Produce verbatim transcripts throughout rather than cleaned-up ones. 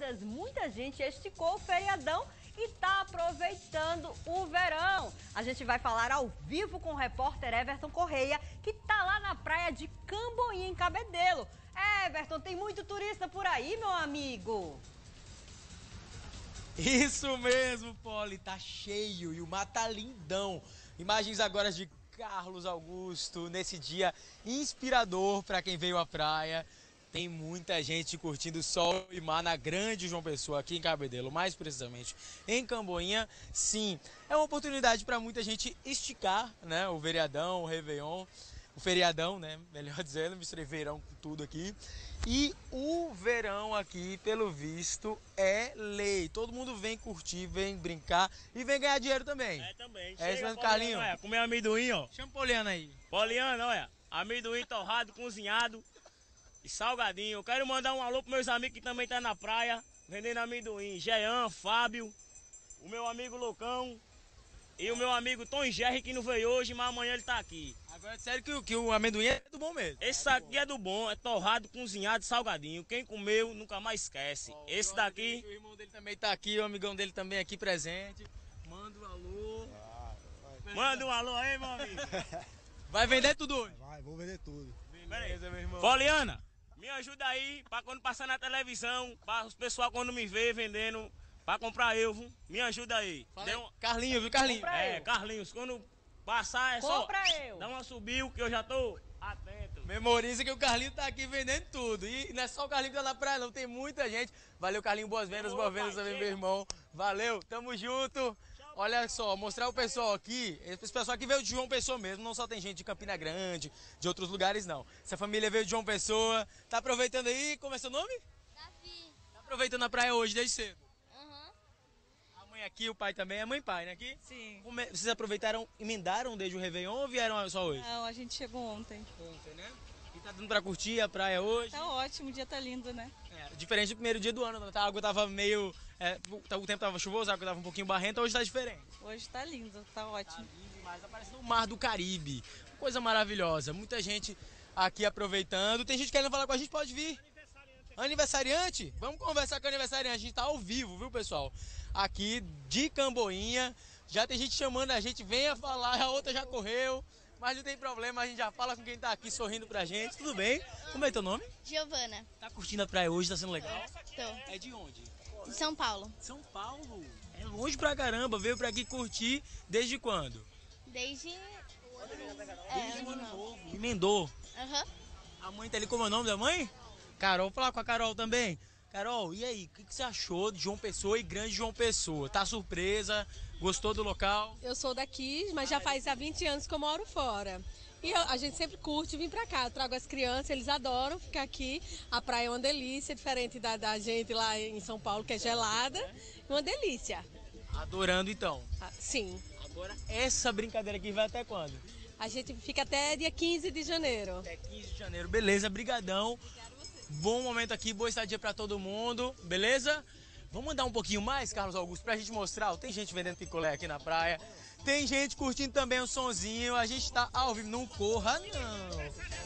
feriadas. Muita gente esticou o feriadão e tá aproveitando o verão. A gente vai falar ao vivo com o repórter Everton Correia, que tá lá na praia de Camboinha, em Cabedelo. Everton, tem muito turista por aí, meu amigo. Isso mesmo, Poli, tá cheio e o mar tá lindão. Imagens agora de Carlos Augusto nesse dia inspirador para quem veio à praia. Tem muita gente curtindo sol e mar na grande João Pessoa, aqui em Cabedelo, mais precisamente em Camboinha. Sim, é uma oportunidade para muita gente esticar, né, o feriadão, o Réveillon, o feriadão, né, melhor dizendo, misturei verão com tudo aqui. E o verão aqui, pelo visto, é lei. Todo mundo vem curtir, vem brincar e vem ganhar dinheiro também. É, também. É isso mesmo, Carlinho? Olha, comer amendoim, ó. Chama o Poliana aí. Poliana, olha, amendoim torrado, cozinhado e salgadinho. Eu quero mandar um alô pros meus amigos que também tá na praia, vendendo amendoim. Jean, Fábio, o meu amigo Loucão e o meu amigo Tom Gerry, que não veio hoje, mas amanhã ele tá aqui. Agora é sério que, o- que o amendoim é do bom mesmo. Esse aqui é do bom, é torrado, cozinhado, salgadinho. Quem comeu nunca mais esquece. Ó, o Esse brother daqui... dele, o irmão dele também tá aqui, o amigão dele também aqui presente. Manda um alô. Manda um alô aí, meu amigo. Vai vender tudo hoje? Vai, vou vender tudo. Beleza, meu irmão. Poliana, me ajuda aí pra quando passar na televisão, pra os pessoal quando me vê vendendo, pra comprar eu, viu? Me ajuda aí. Fala Dê aí. um- Carlinho, viu, Carlinho? Compra É, eu. Carlinhos, quando passar é só... Compra eu. Dá uma subiu que eu já tô atento. Memoriza que o Carlinho tá aqui vendendo tudo. E não é só o Carlinho que tá na praia, não. Tem muita gente. Valeu, Carlinho. Boas vendas, boas vendas também, meu irmão. Valeu, tamo junto. Olha só, mostrar o pessoal aqui. Esse pessoal aqui veio de João Pessoa mesmo. Não só tem gente de Campina Grande, de outros lugares, não. Essa família veio de João Pessoa. Tá aproveitando aí. Como é seu nome? Davi. Tá aproveitando a praia hoje, desde cedo. Aham. A mãe aqui, o pai também. É mãe e pai, né? Aqui? Sim. Como é- Vocês aproveitaram, emendaram desde o Réveillon ou vieram só hoje? Não, a gente chegou ontem. Ontem, né? E tá dando pra curtir a praia hoje? Tá ótimo, o dia tá lindo, né? É, diferente do primeiro dia do ano, a água tava meio... é, o tempo tava chuvoso, a água tava um pouquinho barrenta, hoje tá diferente. Hoje tá lindo, tá Tá ótimo. lindo demais, tá parecendo o mar do Caribe. Coisa maravilhosa, muita gente aqui aproveitando. Tem gente querendo falar com a gente, pode vir. Aniversariante? Vamos conversar com o aniversariante, a gente tá ao vivo, viu, pessoal? Aqui de Camboinha, já tem gente chamando a gente, venha falar, a outra já correu. Mas não tem problema, a gente já fala com quem tá aqui sorrindo pra gente, tudo bem? Como é teu nome? Giovana. Tá curtindo a praia hoje, tá sendo legal? Tô. É de onde? De São Paulo. São Paulo. É longe pra caramba, veio pra aqui curtir desde quando? Desde... Desde É, o ano não. novo. Emendou. Aham. A mãe tá ali, como é o nome da mãe? Carol, falar com a Carol também. Carol, e aí, o que, que você achou de João Pessoa e Grande João Pessoa? Tá surpresa? Gostou do local? Eu sou daqui, mas já faz há vinte anos que eu moro fora. E eu- a gente sempre curte vir pra cá. Eu trago as crianças, eles adoram ficar aqui. A praia é uma delícia, diferente da, da gente lá em São Paulo, que é gelada. Uma delícia. Adorando então. Ah, sim. Agora, essa brincadeira aqui vai até quando? A gente fica até dia quinze de janeiro. Até quinze de janeiro. Beleza, brigadão. Bom momento aqui, boa estadia pra todo mundo, beleza? Vamos andar um pouquinho mais, Carlos Augusto, pra gente mostrar. Ó, tem gente vendendo picolé aqui na praia. Tem gente curtindo também o sonzinho. A gente tá ao vivo. Não corra, não.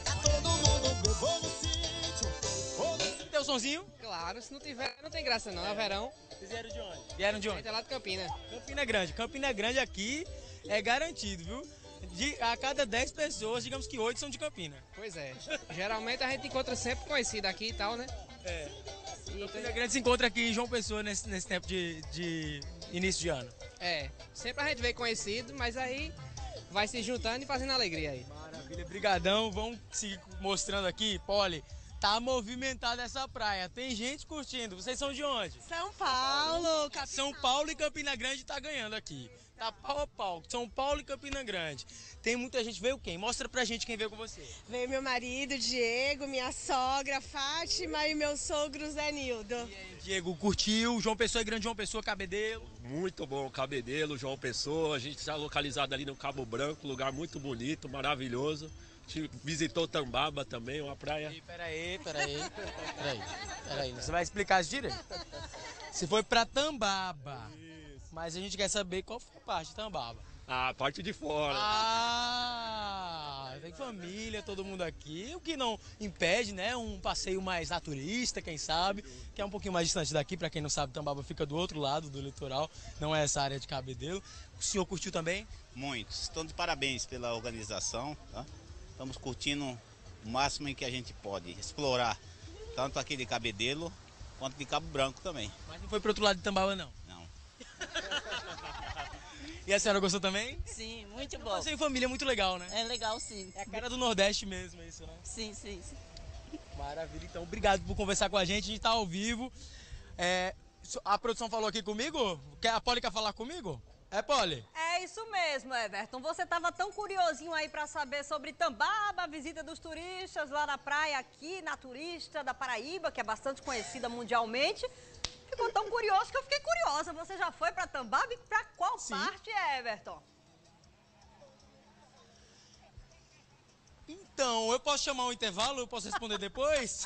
Tem o sonzinho? Claro, se não tiver, não tem graça não, é verão. Vocês vieram de onde? Vieram de A onde? gente é lá de Campina. Campina Grande. Campina Grande aqui é garantido, viu? De, a cada dez pessoas, digamos que oito são de Campina. Pois é. Geralmente a gente encontra sempre conhecido aqui e tal, né? É. E Campina tem- Grande se encontra aqui em João Pessoa nesse, nesse tempo de, de início de ano. É, sempre a gente vê conhecido, mas aí vai se juntando e fazendo alegria aí. Maravilha, brigadão. Vamos se mostrando aqui, Poli. Tá movimentada essa praia. Tem gente curtindo. Vocês são de onde? São Paulo, São Paulo e Campina Grande tá ganhando aqui. Tá pau a pau. São Paulo e Campina Grande. Tem muita gente. Veio quem? Mostra pra gente quem veio com você. Veio meu marido, Diego, minha sogra, Fátima e meu sogro Zé Nildo. E aí, Diego, curtiu? João Pessoa e Grande João Pessoa, Cabedelo. Muito bom, Cabedelo, João Pessoa. A gente está localizado ali no Cabo Branco, lugar muito bonito, maravilhoso. A gente visitou Tambaba também, uma praia. Peraí, peraí, peraí. Peraí, você vai explicar isso direito? Você foi pra Tambaba. Mas a gente quer saber qual foi a parte de Tambaba. A parte de fora. Ah, vem família, todo mundo aqui, o que não impede, né, um passeio mais naturista, quem sabe, que é um pouquinho mais distante daqui, para quem não sabe, Tambaba fica do outro lado do litoral, não é essa área de Cabedelo. O senhor curtiu também? Muitos. Estão de parabéns pela organização, tá? Estamos curtindo o máximo em que a gente pode explorar, tanto aqui de Cabedelo, quanto de Cabo Branco também. Mas não foi pro outro lado de Tambaba, não? Não. E a senhora gostou também? Sim, muito bom. Passeio em família é muito legal, né? É legal, sim. É a cara do Nordeste mesmo, isso, né? Sim, sim, sim. Maravilha, então obrigado por conversar com a gente, a gente tá ao vivo. É, a produção falou aqui comigo? Quer, a Poli quer falar comigo? É, Poli? É isso mesmo, Everton. Você estava tão curiosinho aí para saber sobre Tambaba, a visita dos turistas lá na praia aqui, na Turista da Paraíba, que é bastante conhecida mundialmente. Ficou tão curioso que eu fiquei curiosa. Você já foi para Tambaba e para qual Sim. parte, Everton? Então, eu posso chamar um intervalo? Eu posso responder depois?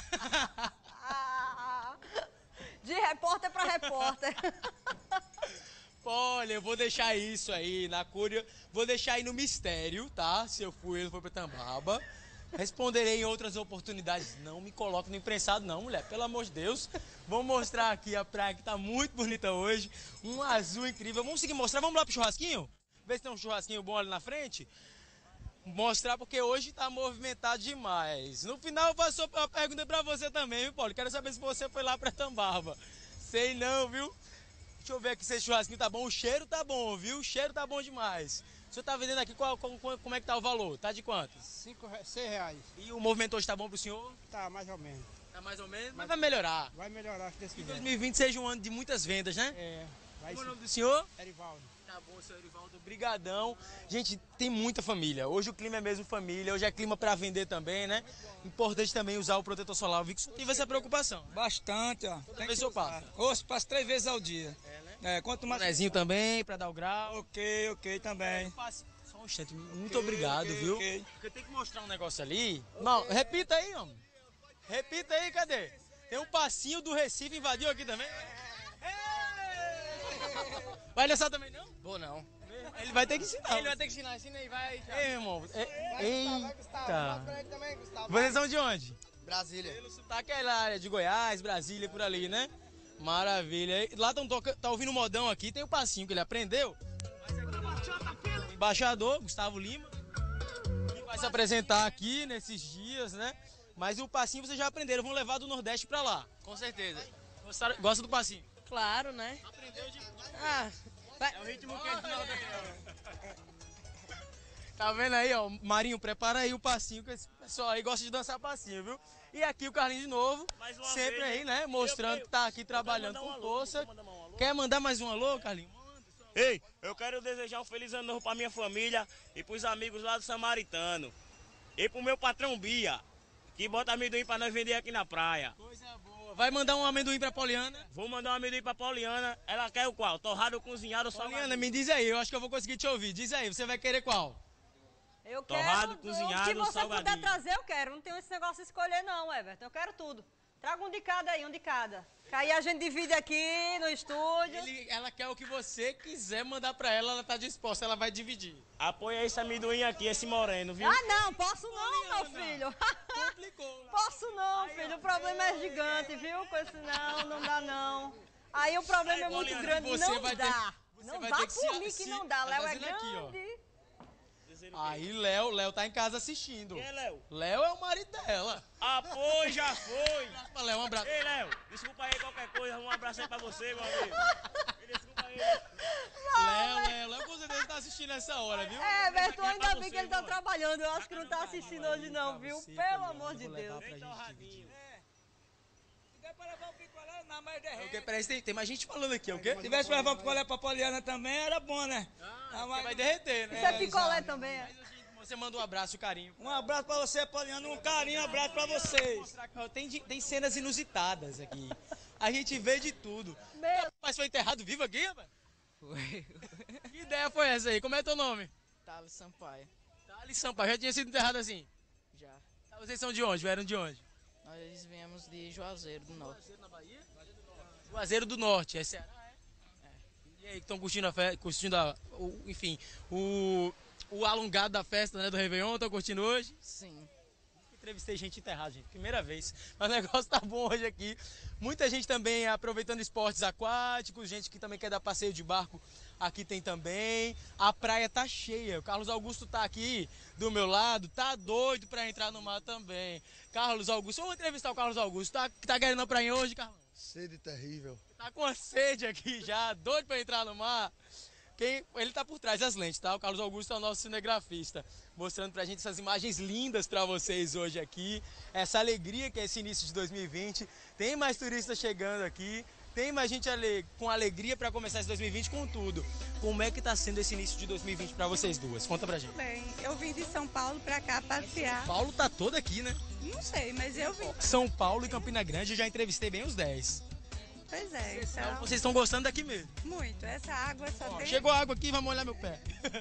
De repórter para repórter. Olha, eu vou deixar isso aí na cúria, vou deixar aí no mistério, tá? Se eu fui, ele foi pra Tambaba. Responderei em outras oportunidades. Não me coloque no imprensado não, mulher. Pelo amor de Deus. Vou mostrar aqui a praia que tá muito bonita hoje. Um azul incrível. Vamos seguir mostrar. Vamos lá pro churrasquinho? Ver se tem um churrasquinho bom ali na frente. Mostrar porque hoje tá movimentado demais. No final eu faço uma pergunta pra você também, viu, Paulo? Quero saber se você foi lá pra Tambaba. Sei não, viu? Deixa eu ver aqui se esse churrasquinho tá bom. O cheiro tá bom, viu? O cheiro tá bom demais. O senhor tá vendendo aqui, qual, como, como é que tá o valor? Tá de quanto? Cinco, seis reais. E o movimento hoje tá bom pro senhor? Tá, mais ou menos. Tá mais ou menos, mas, mas vai melhorar. Vai melhorar, se Deus Que quiser. dois mil e vinte seja um ano de muitas vendas, né? É, vai Como é o sim. nome do senhor? Erivaldo. Tá bom, senhor Erivaldo. Brigadão. Gente, tem muita família. Hoje o clima é mesmo família. Hoje é clima para vender também, né? Importante também usar o protetor solar. Eu vi que o senhor teve essa preocupação. Né? Bastante, ó. Toda vez o senhor passa. Hoje passo três vezes ao dia. É, né? É, quanto mais... Bonezinho também, para dar o grau. Ok, ok, também. Só um instante. Muito obrigado, ok, viu? ok. Porque tem que mostrar um negócio ali. Não, repita aí, homem. Repita aí, cadê? Tem um passinho do Recife, invadiu aqui também. Vai dançar também, não? Vou não. Ele vai ter que ensinar. Ele vai ter que ensinar, ensina aí, vai. Ei, irmão. É, eita. Também, Gustavo. Vocês são de onde? Brasília. Pelo sotaque é lá, área de Goiás, Brasília, por ali, né? Maravilha. E lá tão toca, tá ouvindo o modão aqui, tem o passinho que ele aprendeu. O embaixador, Gustavo Lima, que vai se apresentar aqui nesses dias, né? Mas o passinho vocês já aprenderam, vão levar do Nordeste pra lá. Com certeza. Gostaram, gosta do passinho? Claro, né? Aprendeu de... Ah, vai. É o ritmo que Tá vendo aí, ó? Marinho, prepara aí o passinho, que esse pessoal aí gosta de dançar passinho, viu? E aqui o Carlinhos de novo, Mais uma sempre vez, aí, né? Mostrando eu- que tá aqui eu trabalhando quero mandar com um alô, força. posso mandar um alô? Quer mandar mais um alô, Carlinhos? Ei, eu quero desejar um feliz ano novo pra minha família e pros amigos lá do Samaritano. E pro meu patrão Bia, que bota amendoim pra nós vender aqui na praia. Coisa boa. Vai mandar um amendoim pra Poliana? Vou mandar um amendoim pra Pauliana. Ela quer o qual? Torrado, cozinhado ou Poliana, salgadinho? me diz aí, eu acho que eu vou conseguir te ouvir. Diz aí, você vai querer qual? Eu Torrado, quero, cozinhado, o que você salgadinho. puder trazer, eu quero. Não tenho esse negócio de escolher não, Everton. Eu quero tudo. Traga um de cada aí, um de cada. Que aí a gente divide aqui no estúdio. Ele- ela quer o que você quiser mandar pra ela, ela tá disposta, ela vai dividir. Apoia esse amendoim aqui, esse moreno, viu? Ah, não, posso não, meu filho. Complicou. né? Posso não, filho. O problema é gigante, viu? Com esse não, não dá não. Aí o problema é muito Poliana, grande, você não vai ter- dá. você Não vai vá ter que por se- mim que se- não dá. tá Léo é fazendo aqui, ó. grande. Aí Léo, Léo tá em casa assistindo. Quem é Léo? Léo é o marido dela. Ah, foi, já foi. Pra Léo, um abraço. Ei, Léo, desculpa aí qualquer coisa. Um abraço aí pra você, meu amigo. Desculpa aí. Léo, Léo, Léo com certeza tá assistindo essa hora, viu? É, Berto, pra ainda bem você, que ele tá mano. trabalhando. Eu acho que não tá assistindo hoje não, viu? você, Pelo Poliana, amor de vou levar Deus. pra Bem gente torradinho. Se der pra levar um picolé, não, mas derrete. Ok, peraí, tem, tem mais gente falando aqui, ok? Se tivesse pra levar um picolé pra Poliana também, era bom, né? Ah, Você vai derreter, né? Isso é picolé exato. também, é? Mas assim, você manda um abraço e um carinho. Um abraço pra você, Poliana, um carinho, um abraço pra vocês. Mostrar que, ó, Tem, de- tem cenas inusitadas aqui. A gente vê de tudo. Meu, Mas foi enterrado vivo aqui, rapaz? Foi. Que ideia foi essa aí? Como é teu nome? Thales Sampaio. Thales Sampaio. Já tinha sido enterrado assim? Já. Tá, vocês são de onde? Vieram de onde? Nós viemos de Juazeiro do Norte. Juazeiro na Bahia? Juazeiro do Norte, é Ceará, é? E aí, que estão curtindo a festa, curtindo a, o- enfim, o, o alongado da festa, né, do Réveillon. Estão curtindo hoje? Sim. Entrevistei gente enterrada, gente. Primeira vez. Mas o negócio tá bom hoje aqui. Muita gente também aproveitando esportes aquáticos, gente que também quer dar passeio de barco, aqui tem também. A praia tá cheia. O Carlos Augusto tá aqui do meu lado, tá doido pra entrar no mar também. Carlos Augusto, vamos entrevistar o Carlos Augusto. Tá, tá querendo a praia hoje, Carlos? Sede terrível. Tá com a sede aqui já, doido pra entrar no mar. Quem, ele tá por trás das lentes, tá? O Carlos Augusto é o nosso cinegrafista, mostrando pra gente essas imagens lindas pra vocês hoje aqui. Essa alegria que é esse início de dois mil e vinte. Tem mais turistas chegando aqui, tem mais gente ale... com alegria pra começar esse dois mil e vinte com tudo. Como é que tá sendo esse início de dois mil e vinte pra vocês duas? Conta pra gente. Bem, eu vim de São Paulo pra cá passear. São Paulo tá todo aqui, né? Não sei, mas eu vim. São Paulo e Campina Grande, eu já entrevistei bem os dez. Pois é, então... Vocês estão gostando daqui mesmo? Muito, essa água só Ó, tem... chegou água aqui, vamos molhar meu pé.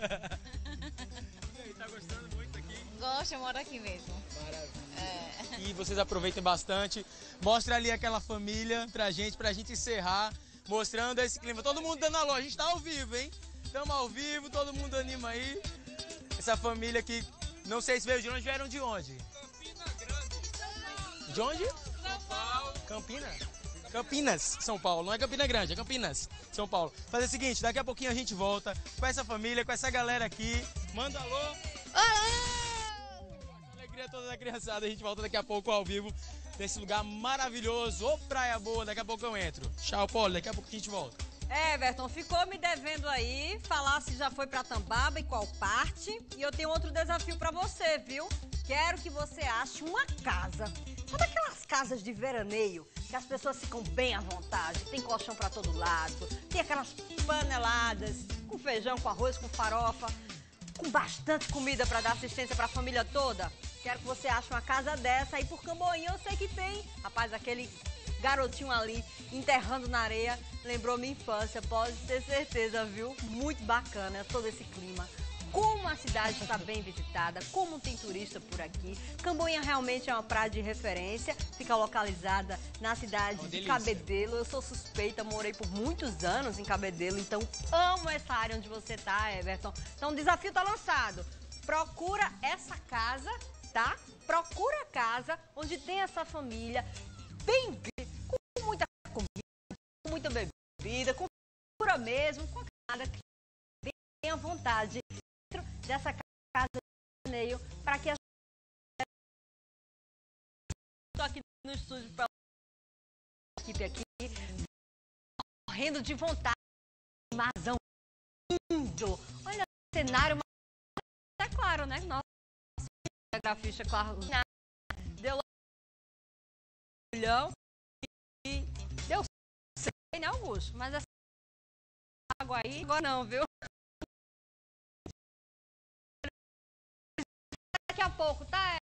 E aí, tá gostando muito aqui? Gosto, eu moro aqui mesmo. Maravilha. É. E vocês aproveitem bastante. Mostra ali aquela família pra gente, pra gente encerrar, mostrando esse clima. Todo mundo dando a loja, a gente tá ao vivo, hein? Estamos ao vivo, todo mundo anima aí. Essa família aqui, não sei se veio de onde, vieram de onde? Campina Grande. De onde? São Paulo. Campina? Campinas, São Paulo. Não é Campina Grande, é Campinas, São Paulo. Fazer o seguinte, daqui a pouquinho a gente volta com essa família, com essa galera aqui. Manda alô. Olá! Alegria toda da criançada. A gente volta daqui a pouco ao vivo nesse lugar maravilhoso. Ô, praia boa, daqui a pouco eu entro. Tchau, Paulo. Daqui a pouco a gente volta. Everton, ficou me devendo aí falar se já foi pra Tambaba e qual parte. E eu tenho outro desafio pra você, viu? Quero que você ache uma casa. Sabe aquelas casas de veraneio que as pessoas ficam bem à vontade? Tem colchão pra todo lado, tem aquelas paneladas com feijão, com arroz, com farofa, com bastante comida pra dar assistência pra família toda. Quero que você ache uma casa dessa aí por Camboinha, eu sei que tem. Rapaz, aquele garotinho ali enterrando na areia lembrou minha infância, pode ter certeza, viu? Muito bacana todo esse clima. Como a cidade está bem visitada, como tem turista por aqui. Camboinha realmente é uma praia de referência, fica localizada na cidade Uma de delícia. Cabedelo. Eu sou suspeita, morei por muitos anos em Cabedelo, então amo essa área onde você tá, Everton. Então o desafio tá lançado. Procura essa casa, tá? Procura a casa onde tem essa família bem com muita comida, com muita bebida, com cultura mesmo, com a casa que bem à vontade dentro dessa casa de veraneio, para que a estou aqui no estúdio para a equipe aqui morrendo de vontade, marzão lindo. Olha o cenário, mas é claro, né? Nosso grafista, claro, deu milhão e deu sem, né, Augusto? Mas essa água aí, agora não, viu? Daqui a pouco, tá?